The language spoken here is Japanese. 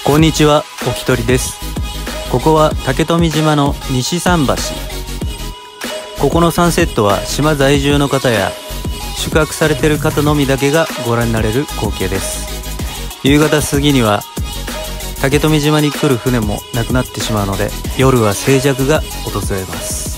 こんにちは、おきとりです。ここは竹富島の西桟橋。ここのサンセットは島在住の方や宿泊されている方のみだけがご覧になれる光景です。夕方過ぎには竹富島に来る船もなくなってしまうので、夜は静寂が訪れます。